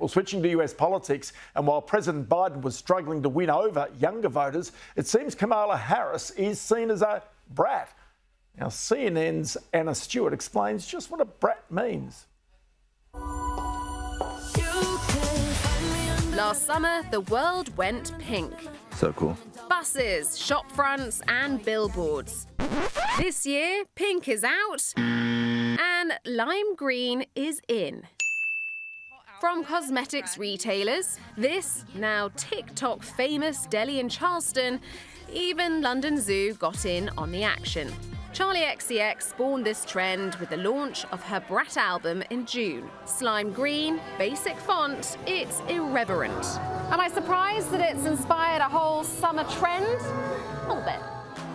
Well, switching to US politics, and while President Biden was struggling to win over younger voters, it seems Kamala Harris is seen as a brat. Now, CNN's Anna Stewart explains just what a brat means. Last summer, the world went pink. So cool. Buses, shop fronts, and billboards. This year, pink is out and lime green is in. From cosmetics retailers, this now TikTok famous deli in Charleston, even London Zoo got in on the action. Charli XCX spawned this trend with the launch of her Brat album in June. Slime green, basic font, it's irreverent. Am I surprised that it's inspired a whole summer trend? A little bit.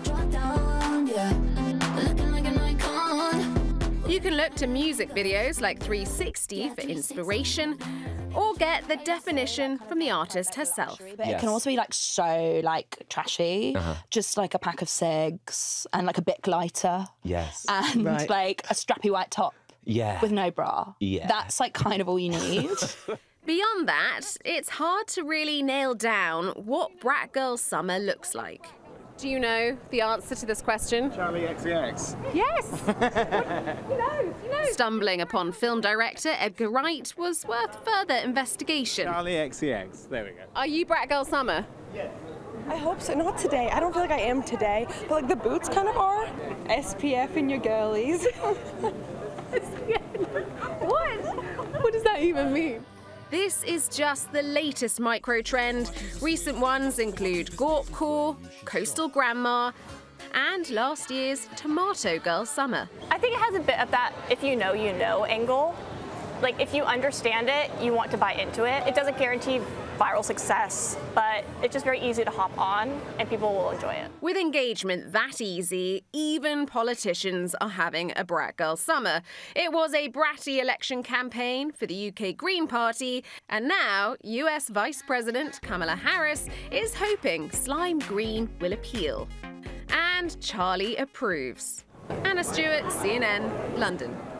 You can look to music videos like 360 for inspiration, or get the definition from the artist herself. But it can also be like so like trashy, just like a pack of cigs and like a Bic lighter. Yes. And like a strappy white top. Yeah. With no bra. Yeah. That's like kind of all you need. Beyond that, it's hard to really nail down what Brat Girl Summer looks like. Do you know the answer to this question? Charli XCX. Yes! You know. Stumbling upon film director Edgar Wright was worth further investigation. Charli XCX. There we go. Are you Brat Girl Summer? Yeah. I hope so. Not today. I don't feel like I am today. But like the boots kind of are. SPF in your girlies. What? What does that even mean? This is just the latest micro-trend. Recent ones include Gorpcore, Coastal Grandma, and last year's Tomato Girl Summer. I think it has a bit of that if you know angle. Like if you understand it, you want to buy into it. It doesn't guarantee viral success, but it's just very easy to hop on and people will enjoy it. With engagement that easy, even politicians are having a Brat Girl Summer. It was a bratty election campaign for the UK Green Party, and now US Vice President Kamala Harris is hoping slime green will appeal. And Charli approves. Anna Stewart, CNN, London.